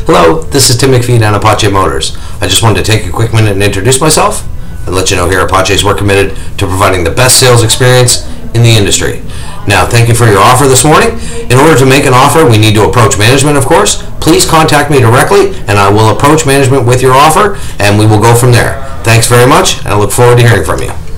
Hello, this is Tim McPhee down at Apache Motors. I just wanted to take a quick minute and introduce myself and let you know here at Apache's we're committed to providing the best sales experience in the industry. Now, thank you for your offer this morning. In order to make an offer, we need to approach management, of course. Please contact me directly, and I will approach management with your offer, and we will go from there. Thanks very much, and I look forward to hearing from you.